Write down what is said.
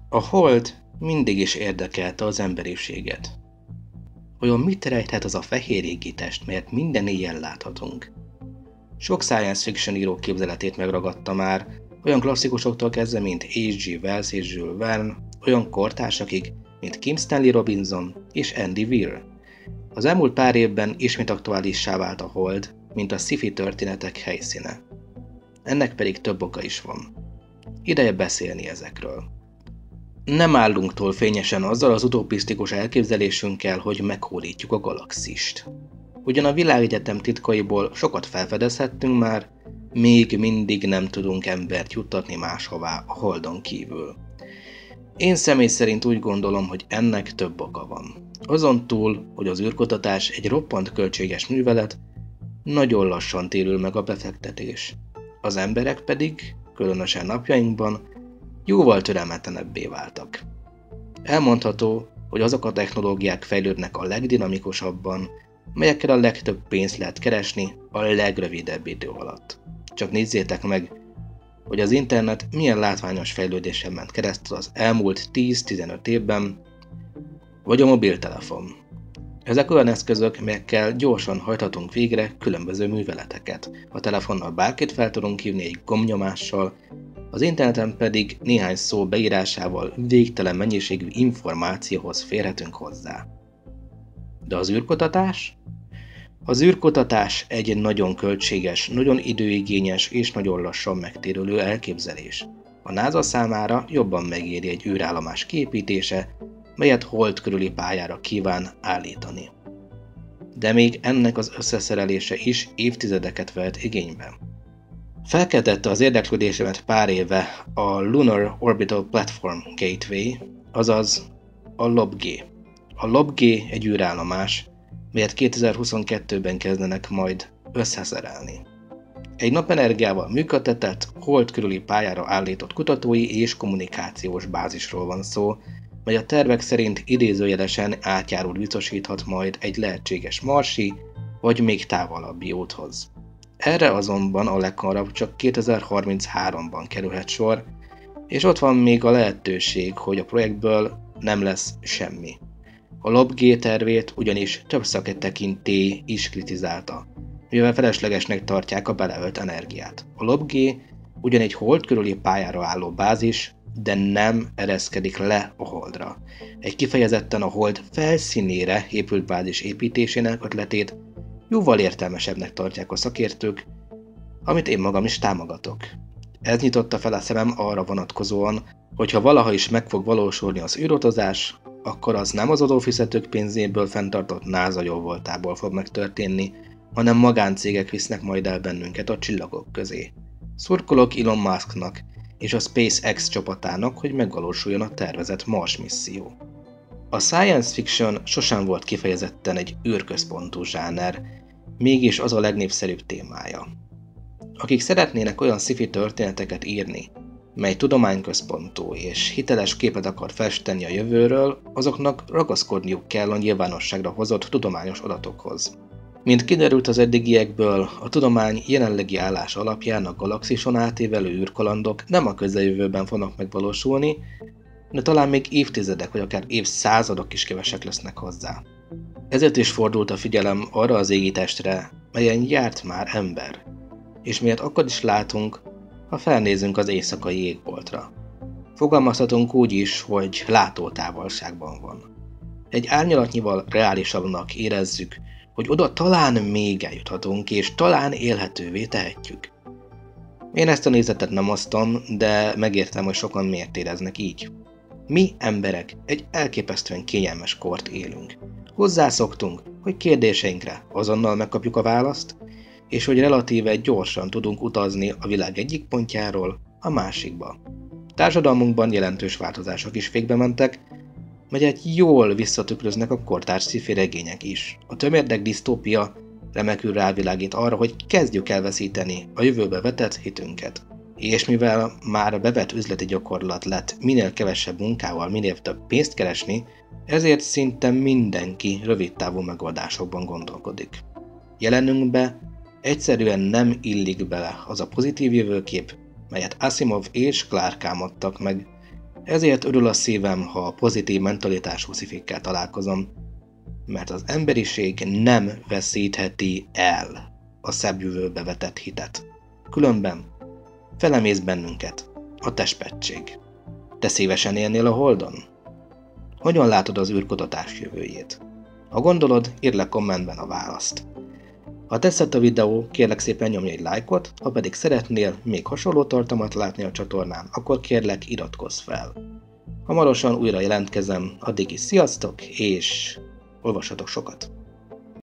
A hold mindig is érdekelte az emberiséget. Vajon mit rejthet az a fehér égitest, melyet minden éjjel láthatunk? Sok science fiction író képzeletét megragadta már, olyan klasszikusoktól kezdve, mint H.G. Wells és Jules Verne, olyan kortársakig, mint Kim Stanley Robinson és Andy Weir. Az elmúlt pár évben ismét aktuálissá vált a hold, mint a sci-fi történetek helyszíne. Ennek pedig több oka is van. Ideje beszélni ezekről. Nem állunk túl fényesen azzal az utopisztikus elképzelésünkkel, hogy meghódítjuk a galaxist. Ugyan a világegyetem titkaiból sokat felfedezhettünk már, még mindig nem tudunk embert juttatni máshová a holdon kívül. Én személy szerint úgy gondolom, hogy ennek több oka van. Azon túl, hogy az űrkutatás egy roppant költséges művelet, nagyon lassan térül meg a befektetés. Az emberek pedig, különösen napjainkban, jóval türelmetlenebbé váltak. Elmondható, hogy azok a technológiák fejlődnek a legdinamikusabban, melyekkel a legtöbb pénzt lehet keresni a legrövidebb idő alatt. Csak nézzétek meg, hogy az internet milyen látványos fejlődésen ment keresztül az elmúlt 10-15 évben, vagy a mobiltelefon. Ezek olyan eszközök, melyekkel gyorsan hajthatunk végre különböző műveleteket. A telefonnal bárkit fel tudunk hívni egy gombnyomással, az interneten pedig néhány szó beírásával végtelen mennyiségű információhoz férhetünk hozzá. De az űrkutatás? Az űrkutatás egy nagyon költséges, nagyon időigényes és nagyon lassan megtérülő elképzelés. A NASA számára jobban megéri egy űrállomás kiépítése, melyet hold körüli pályára kíván állítani. De még ennek az összeszerelése is évtizedeket vett igénybe. Felkeltette az érdeklődésemet pár éve a Lunar Orbital Platform Gateway, azaz a LOBG. A LOBG egy űrállomás, melyet 2022-ben kezdenek majd összeszerelni. Egy napenergiával működtetett, hold körüli pályára állított kutatói és kommunikációs bázisról van szó, mely a tervek szerint idézőjelesen átjárul biztosíthat majd egy lehetséges marsi vagy még távolabbi úthoz. Erre azonban a leghamarabb csak 2033-ban kerülhet sor, és ott van még a lehetőség, hogy a projektből nem lesz semmi. A LOBG tervét ugyanis több szaktekintély is kritizálta, mivel feleslegesnek tartják a beleölt energiát. A LOBG ugyan egy hold körüli pályára álló bázis, de nem ereszkedik le a holdra. Egy kifejezetten a hold felszínére épült bázis építésének ötletét jóval értelmesebbnek tartják a szakértők, amit én magam is támogatok. Ez nyitotta fel a szemem arra vonatkozóan, hogy ha valaha is meg fog valósulni az űrutazás, akkor az nem az adófizetők pénzéből fenntartott NASA jóvoltából fog megtörténni, hanem magáncégek visznek majd el bennünket a csillagok közé. Szurkolok Elon Musknak és a SpaceX csapatának, hogy megvalósuljon a tervezett Mars misszió. A science fiction sosem volt kifejezetten egy űrközpontú zsáner, mégis az a legnépszerűbb témája. Akik szeretnének olyan sci-fi történeteket írni, mely tudományközpontú és hiteles képet akar festeni a jövőről, azoknak ragaszkodniuk kell a nyilvánosságra hozott tudományos adatokhoz. Mint kiderült az eddigiekből, a tudomány jelenlegi állása alapján a galaxison átívelő űrkalandok nem a közeljövőben fognak megvalósulni, de talán még évtizedek vagy akár évszázadok is kevesek lesznek hozzá. Ezért is fordult a figyelem arra az égitestre, melyen járt már ember, és miért akkor is látunk, ha felnézünk az éjszakai égboltra. Fogalmazhatunk úgy is, hogy látótávolságban van. Egy árnyalatnyival reálisabbnak érezzük, hogy oda talán még eljuthatunk, és talán élhetővé tehetjük. Én ezt a nézetet nem osztom, de megértem, hogy sokan miért éreznek így. Mi emberek egy elképesztően kényelmes kort élünk. Hozzászoktunk, hogy kérdéseinkre azonnal megkapjuk a választ, és hogy relatíve gyorsan tudunk utazni a világ egyik pontjáról a másikba. Társadalmunkban jelentős változások is végbementek, melyet jól visszatükröznek a kortárs sci-fi regények is. A tömérdek disztópia remekül rávilágít arra, hogy kezdjük elveszíteni a jövőbe vetett hitünket. És mivel már a bevett üzleti gyakorlat lett minél kevesebb munkával minél több pénzt keresni, ezért szinte mindenki rövidtávú megoldásokban gondolkodik. Jelenünkbe egyszerűen nem illik bele az a pozitív jövőkép, melyet Asimov és Clarke álmodtak meg. Ezért örül a szívem, ha a pozitív mentalitású szifikkel találkozom, mert az emberiség nem veszítheti el a szebb jövőbe vetett hitet. Különben felemész bennünket a testpettség. Te szívesen élnél a Holdon? Hogyan látod az űrkutatás jövőjét? Ha gondolod, írd le kommentben a választ. Ha tetszett a videó, kérlek szépen nyomj egy lájkot, ha pedig szeretnél még hasonló tartalmat látni a csatornán, akkor kérlek iratkozz fel. Hamarosan újra jelentkezem, addig is sziasztok, és olvassatok sokat!